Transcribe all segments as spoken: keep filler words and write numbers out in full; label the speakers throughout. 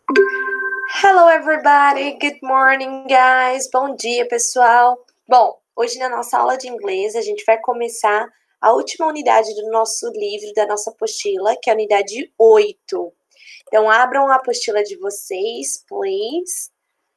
Speaker 1: Hello everybody, good morning guys, bom dia pessoal. Bom, hoje na nossa aula de inglês a gente vai começar a última unidade do nosso livro, da nossa apostila, que é a unidade oito. Então abram a apostila de vocês, please,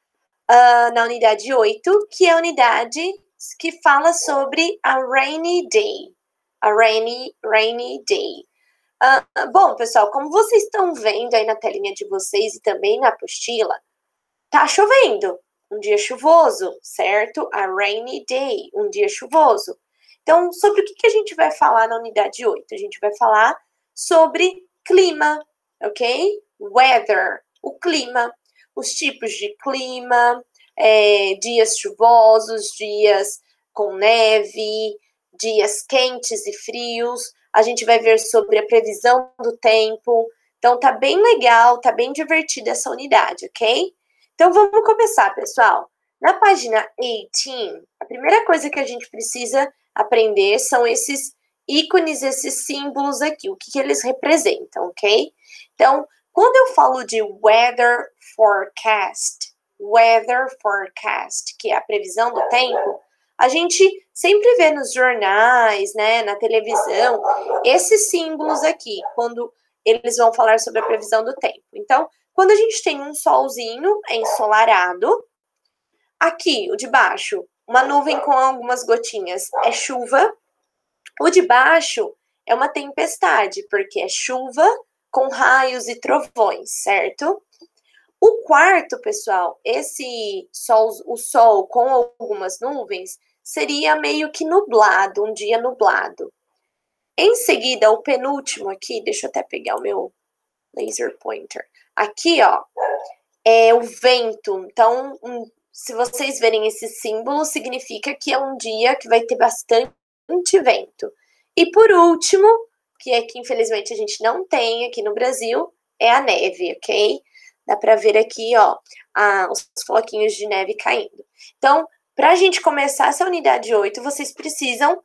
Speaker 1: uh, na unidade oito, que é a unidade que fala sobre a rainy day, a rainy, rainy day. Uh, bom, pessoal, como vocês estão vendo aí na telinha de vocês e também na apostila, tá chovendo, um dia chuvoso, certo? A rainy day, um dia chuvoso. Então, sobre o que, que a gente vai falar na unidade oito? A gente vai falar sobre clima, ok? Weather, o clima, os tipos de clima, é, dias chuvosos, dias com neve, dias quentes e frios. A gente vai ver sobre a previsão do tempo. Então, tá bem legal, tá bem divertida essa unidade, ok? Então, vamos começar, pessoal. Na página dezoito, a primeira coisa que a gente precisa aprender são esses ícones, esses símbolos aqui, o que, que eles representam, ok? Então, quando eu falo de weather forecast, weather forecast, que é a previsão do tempo, a gente sempre vê nos jornais, né, na televisão, esses símbolos aqui, quando eles vão falar sobre a previsão do tempo. Então, quando a gente tem um solzinho ensolarado, aqui, o de baixo, uma nuvem com algumas gotinhas é chuva, o de baixo é uma tempestade, porque é chuva com raios e trovões, certo? O quarto, pessoal, esse sol, o sol com algumas nuvens, seria meio que nublado, um dia nublado. Em seguida, o penúltimo aqui, deixa eu até pegar o meu laser pointer. Aqui, ó, é o vento. Então, um, se vocês verem esse símbolo, significa que é um dia que vai ter bastante vento. E por último, que é que infelizmente a gente não tem aqui no Brasil, é a neve, ok? Dá para ver aqui, ó, a, os floquinhos de neve caindo. Então, para a gente começar essa unidade oito, vocês precisam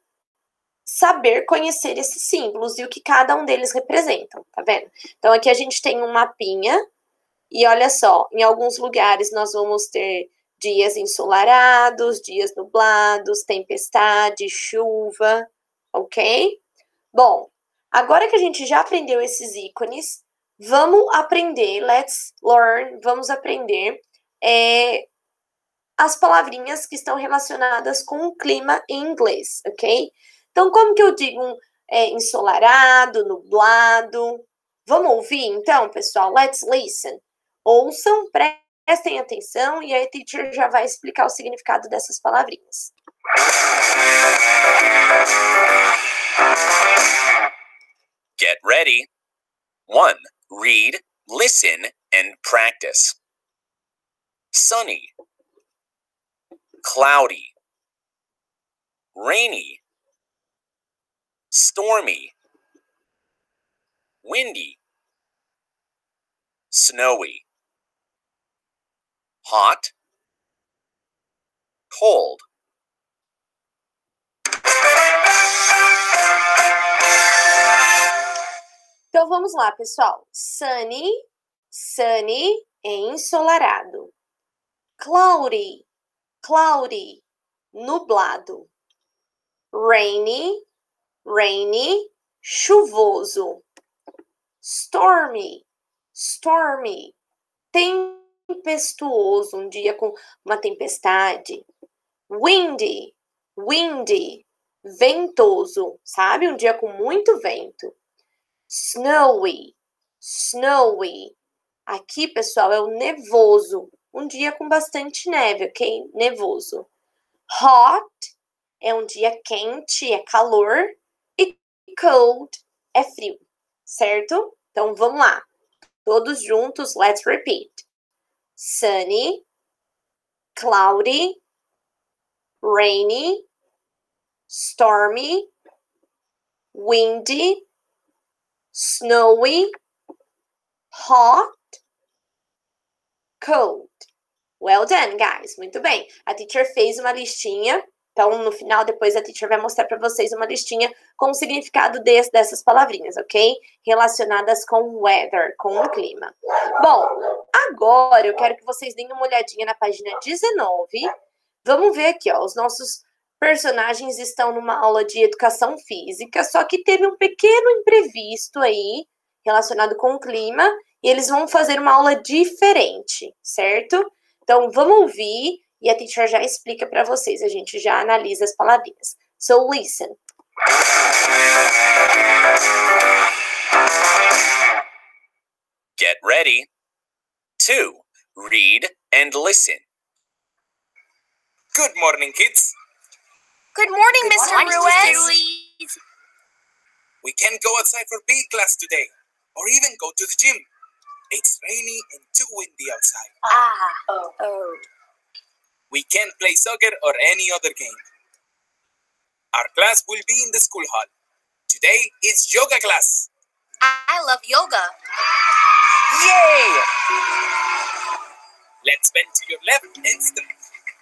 Speaker 1: saber conhecer esses símbolos e o que cada um deles representam, tá vendo? Então, aqui a gente tem um mapinha e olha só, em alguns lugares nós vamos ter dias ensolarados, dias nublados, tempestade, chuva, ok? Bom, agora que a gente já aprendeu esses ícones, vamos aprender, let's learn, vamos aprender é, as palavrinhas que estão relacionadas com o clima em inglês, ok? Então, como que eu digo um, é, ensolarado, nublado? Vamos ouvir, então, pessoal? Let's listen. Ouçam, prestem atenção e a teacher já vai explicar o significado dessas palavrinhas.
Speaker 2: Get ready. One, read, listen, and practice. Sunny, cloudy, rainy, stormy, windy, snowy, hot, cold.
Speaker 1: Então vamos lá, pessoal. Sunny, sunny é ensolarado. Cloudy, cloudy, nublado. Rainy, rainy, chuvoso. Stormy, stormy, tempestuoso, um dia com uma tempestade. Windy, windy, ventoso, sabe? Um dia com muito vento. Snowy, snowy. Aqui, pessoal, é o nevoso. Um dia com bastante neve, ok? Nevoso. Hot é um dia quente, é calor. E cold é frio, certo? Então, vamos lá. Todos juntos, let's repeat. Sunny, cloudy, rainy, stormy, windy, snowy, hot, cold. Well done, guys. Muito bem. A teacher fez uma listinha Então, no final, depois a teacher vai mostrar para vocês uma listinha com o significado desse, dessas palavrinhas, ok? Relacionadas com weather, com o clima. Bom, agora eu quero que vocês deem uma olhadinha na página dezenove. Vamos ver aqui, ó, os nossos personagens estão numa aula de educação física, só que teve um pequeno imprevisto aí relacionado com o clima e eles vão fazer uma aula diferente, certo? Então, vamos ouvir e a teacher já explica para vocês, a gente já analisa as palavrinhas. So, listen.
Speaker 2: Get ready. Two, read and listen. Good morning, kids.
Speaker 3: Good morning,
Speaker 4: Good
Speaker 3: Mister
Speaker 4: morning,
Speaker 3: Ruiz.
Speaker 4: Ruiz.
Speaker 2: We can't go outside for P E class today, or even go to the gym. It's rainy and too windy outside.
Speaker 3: Ah,
Speaker 4: Oh.
Speaker 3: oh.
Speaker 2: We can't play soccer or any other game. Our class will be in the school hall. Today is yoga class.
Speaker 3: I love yoga.
Speaker 2: Yay! Let's bend to your left and straight.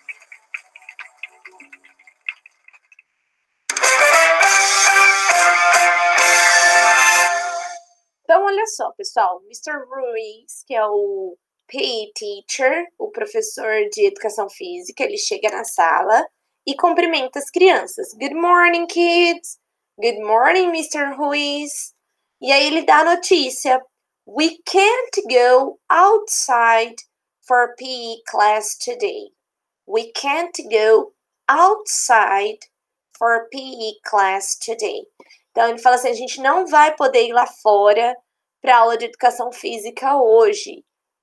Speaker 1: Então, olha só, pessoal, mister Ruiz, que é o P E teacher, o professor de educação física, ele chega na sala e cumprimenta as crianças. Good morning, kids. Good morning, mister Ruiz. E aí ele dá a notícia. We can't go outside for P E class today. We can't go outside for P E class today. Então, ele fala assim, a gente não vai poder ir lá fora para aula de educação física hoje.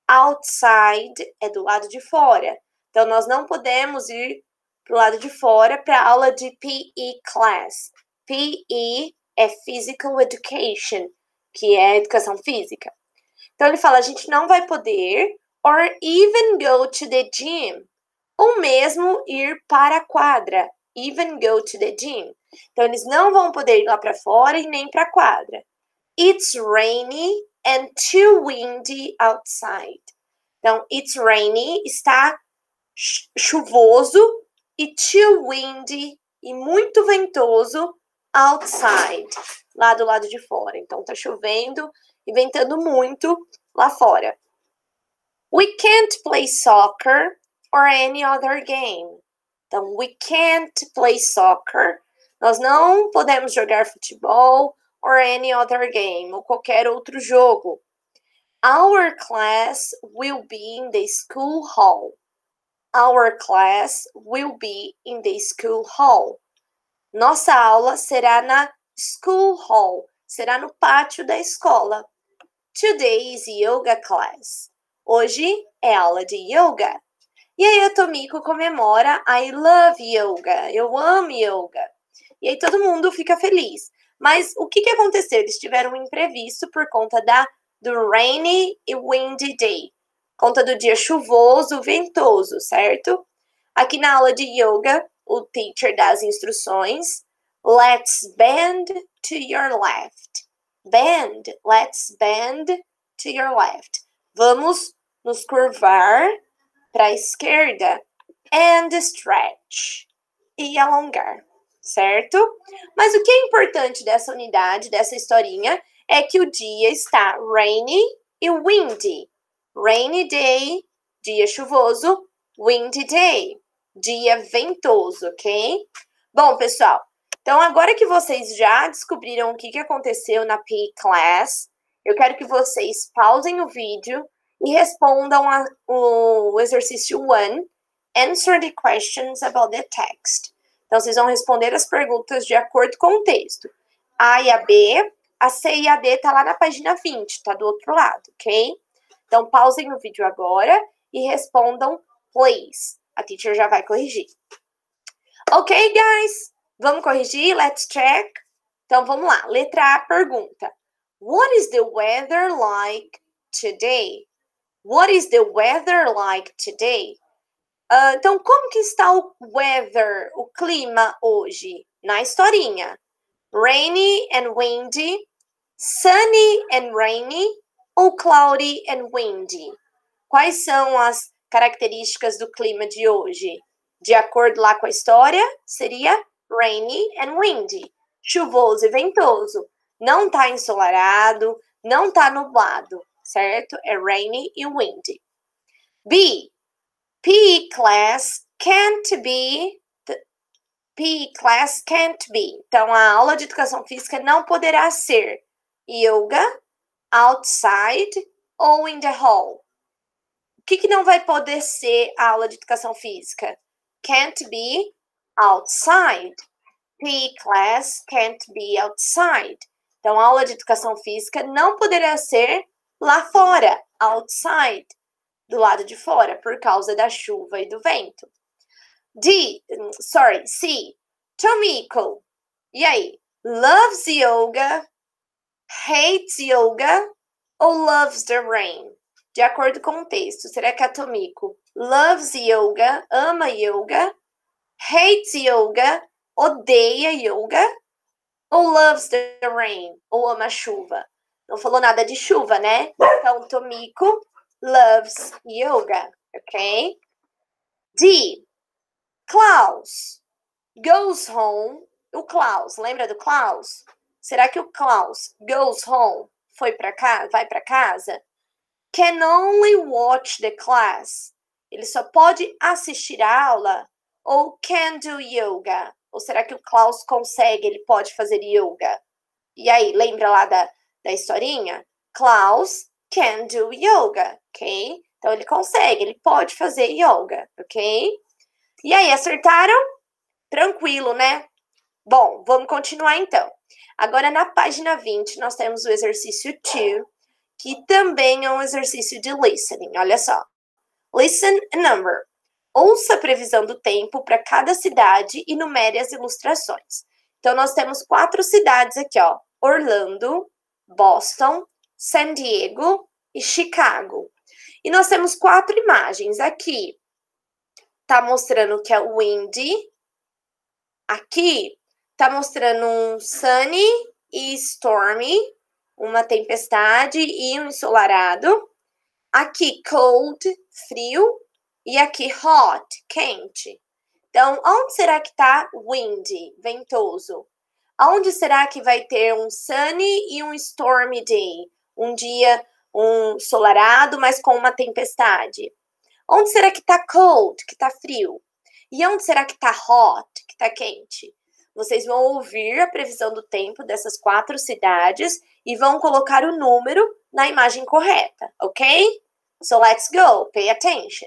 Speaker 1: Outside é do lado de fora. Então, nós não podemos ir para o lado de fora para aula de P E class. P E é Physical Education, que é educação física. Então, ele fala, a gente não vai poder, or even go to the gym, ou mesmo ir para a quadra, even go to the gym. Então, eles não vão poder ir lá para fora e nem para a quadra. It's rainy and too windy outside. Então, it's rainy, está chuvoso, e too windy, e muito ventoso, outside, lá do lado de fora. Então, tá chovendo e ventando muito lá fora. We can't play soccer or any other game. Então, we can't play soccer. Nós não podemos jogar futebol or any other game, ou qualquer outro jogo. Our class will be in the school hall. Our class will be in the school hall. Nossa aula será na school hall, será no pátio da escola. Today is yoga class. Hoje é aula de yoga. E aí a Tomiko comemora I love yoga, eu amo yoga. E aí todo mundo fica feliz. Mas o que, que aconteceu? Eles tiveram um imprevisto por conta da, do rainy e windy day. Conta do dia chuvoso, ventoso, certo? Aqui na aula de yoga, o teacher dá as instruções. Let's bend to your left. Bend, let's bend to your left. Vamos nos curvar para a esquerda. And stretch. E alongar. Certo? Mas o que é importante dessa unidade, dessa historinha, é que o dia está rainy e windy. Rainy day, dia chuvoso, windy day, dia ventoso, ok? Bom, pessoal, então agora que vocês já descobriram o que, que aconteceu na P E class, eu quero que vocês pausem o vídeo e respondam a, o exercício um, answer the questions about the text. Então, vocês vão responder as perguntas de acordo com o texto. A e a B, a C e a D tá lá na página vinte, tá do outro lado, ok? Então, pausem o vídeo agora e respondam, please. A teacher já vai corrigir. Ok, guys? Vamos corrigir? Let's check. Então, vamos lá. Letra A, pergunta. What is the weather like today? What is the weather like today? Uh, então, como que está o weather, o clima hoje? Na historinha. Rainy and windy, sunny and rainy ou cloudy and windy? Quais são as características do clima de hoje? De acordo lá com a história, seria rainy and windy. Chuvoso e ventoso. Não tá ensolarado, não tá nublado, certo? É rainy e windy. B. P E class can't be. P E class can't be. Então, a aula de educação física não poderá ser yoga, outside ou in the hall. O que, que não vai poder ser a aula de educação física? Can't be outside. P E class can't be outside. Então, a aula de educação física não poderá ser lá fora, outside, do lado de fora, por causa da chuva e do vento. D, sorry, C, Tomiko. E aí? Loves yoga, hates yoga ou loves the rain? De acordo com o texto, será que a Tomiko loves yoga, ama yoga, hates yoga, odeia yoga, ou loves the rain, ou ama a chuva? Não falou nada de chuva, né? Então, Tomiko loves yoga, ok? D, Klaus goes home. O Klaus, lembra do Klaus? Será que o Klaus goes home, foi para casa, vai para casa? Can only watch the class. Ele só pode assistir a aula ou can do yoga? Ou será que o Klaus consegue, ele pode fazer yoga? E aí, lembra lá da, da historinha? Klaus can do yoga, ok? Então, ele consegue, ele pode fazer yoga, ok? E aí, acertaram? Tranquilo, né? Bom, vamos continuar então. Agora, na página vinte, nós temos o exercício dois, que também é um exercício de listening. Olha só. Listen and number. Ouça a previsão do tempo para cada cidade e numere as ilustrações. Então, nós temos quatro cidades aqui, ó. Orlando, Boston, San Diego e Chicago. E nós temos quatro imagens. Aqui tá mostrando que é windy. Aqui tá mostrando um sunny e stormy, uma tempestade e um ensolarado. Aqui cold, frio, e aqui hot, quente. Então, onde será que tá windy, ventoso? Onde será que vai ter um sunny e um stormy day? Um dia um ensolarado, mas com uma tempestade. Onde será que tá cold, que tá frio? E onde será que tá hot, que tá quente? Vocês vão ouvir a previsão do tempo dessas quatro cidades e vão colocar o número na imagem correta, ok? So let's go, pay attention.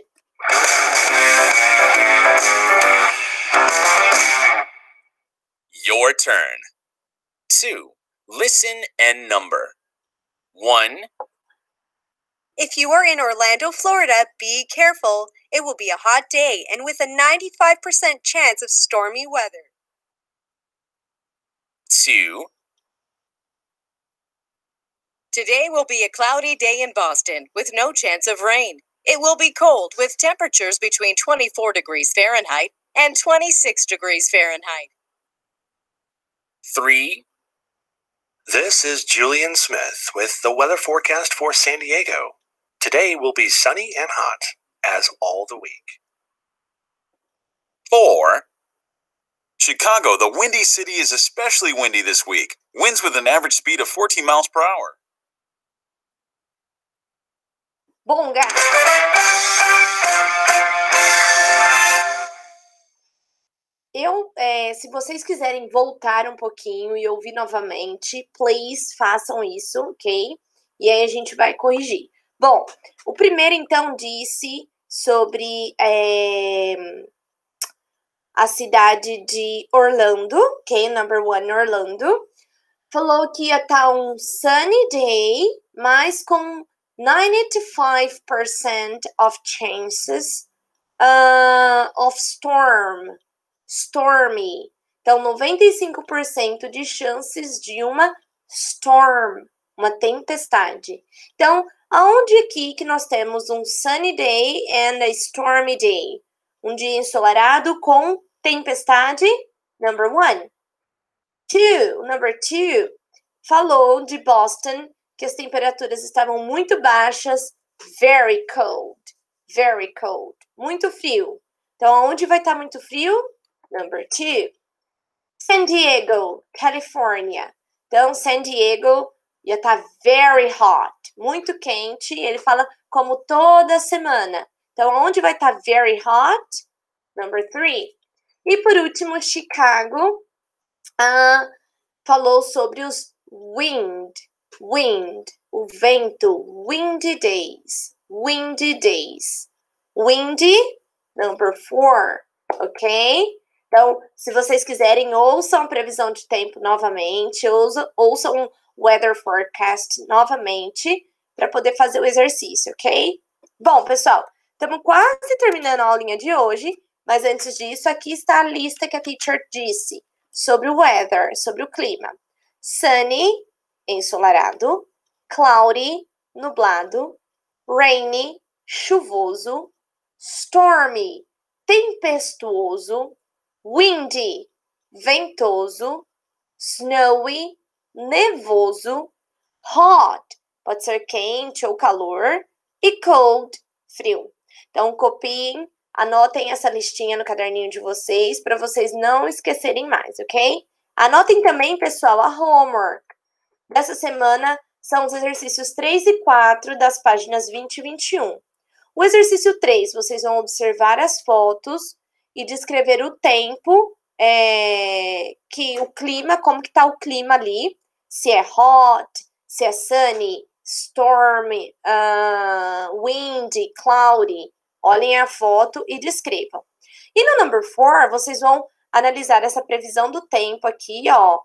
Speaker 2: Your turn. Two, listen and number. One,
Speaker 3: If you are in Orlando, Florida, be careful. It will be a hot day and with a ninety-five percent chance of stormy weather.
Speaker 2: two,
Speaker 3: Today will be a cloudy day in Boston with no chance of rain. It will be cold with temperatures between twenty-four degrees Fahrenheit and twenty-six degrees Fahrenheit.
Speaker 2: three,
Speaker 4: This is Julian Smith with the weather forecast for San Diego. Today will be sunny and hot, as all the week.
Speaker 2: four, Chicago, the windy city, is especially windy this week. Winds with an average speed of fourteen miles per hour.
Speaker 1: Bom, guys. Eu, é, se vocês quiserem voltar um pouquinho e ouvir novamente, please, façam isso, ok? E aí a gente vai corrigir. Bom, o primeiro, então, disse sobre é, a cidade de Orlando, ok? Number one, Orlando. Falou que ia estar um sunny day, mas com ninety-five percent of chances uh, of storm. Stormy. Então, noventa e cinco por cento de chances de uma storm, uma tempestade. Então, aonde aqui que nós temos um sunny day and a stormy day? Um dia ensolarado com tempestade? Number one. Two, number two. Falou de Boston que as temperaturas estavam muito baixas, very cold, very cold, muito frio. Então, onde vai estar muito frio? Number two. San Diego, Califórnia. Então, San Diego ia estar very hot, muito quente. Ele fala como toda semana. Então, onde vai estar very hot? Number three. E por último, Chicago uh, falou sobre os wind, wind, o vento, windy days, windy days. Windy, number four, ok? Então, se vocês quiserem, ouçam a previsão de tempo novamente, ouçam, ouçam o weather forecast novamente, para poder fazer o exercício, ok? Bom, pessoal, estamos quase terminando a aulinha de hoje, mas antes disso, aqui está a lista que a teacher disse sobre o weather, sobre o clima. Sunny, ensolarado. Cloudy, nublado. Rainy, chuvoso. Stormy, tempestuoso. Windy, ventoso. Snowy, nevoso. Hot, pode ser quente ou calor. E cold, frio. Então, copiem, anotem essa listinha no caderninho de vocês, para vocês não esquecerem mais, ok? Anotem também, pessoal, a homework. Dessa semana são os exercícios três e quatro das páginas vinte e vinte e um. O exercício três, vocês vão observar as fotos e descrever o tempo, é, que o clima, como que tá o clima ali, se é hot, se é sunny, stormy, uh, windy, cloudy. Olhem a foto e descrevam. E no number four, vocês vão analisar essa previsão do tempo aqui, ó.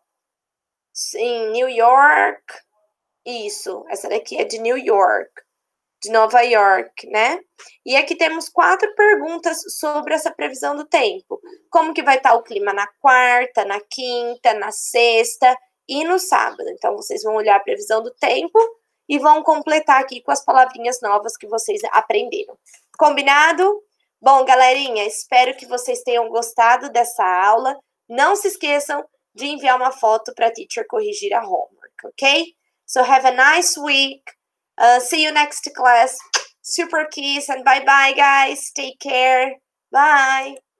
Speaker 1: Em New York. Isso, essa daqui é de New York. De Nova York, né? E aqui temos quatro perguntas sobre essa previsão do tempo. Como que vai estar o clima na quarta, na quinta, na sexta e no sábado. Então, vocês vão olhar a previsão do tempo e vão completar aqui com as palavrinhas novas que vocês aprenderam. Combinado? Bom, galerinha, espero que vocês tenham gostado dessa aula. Não se esqueçam de enviar uma foto para a teacher corrigir a homework, ok? So have a nice week. Uh, see you next class. Super kiss and bye-bye, guys. Take care. Bye.